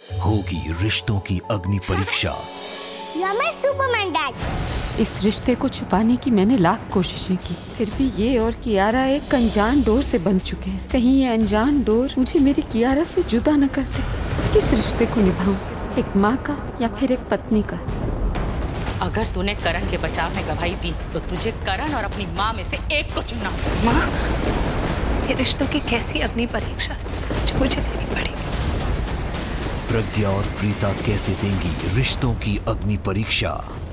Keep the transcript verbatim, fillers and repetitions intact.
होगी रिश्तों की अग्नि परीक्षा। Superman dad. इस रिश्ते को छुपाने की मैंने लाख कोशिशें की, फिर भी ये और कियारा एक अनजान डोर से बंध चुके हैं। कहीं ये अनजान डोर मुझे मेरी कियारा से जुदा न कर दे। किस रिश्ते को निभाऊं, एक माँ का या फिर एक पत्नी का? अगर तूने करण के बचाव में गवाही दी तो तुझे करण और अपनी माँ में से एक को चुनना होगा। माँ, ये रिश्तों की कैसी अग्नि परीक्षा जो मुझे देनी पड़ेगी। प्रज्ञा और प्रीता कैसे देंगी रिश्तों की अग्नि परीक्षा?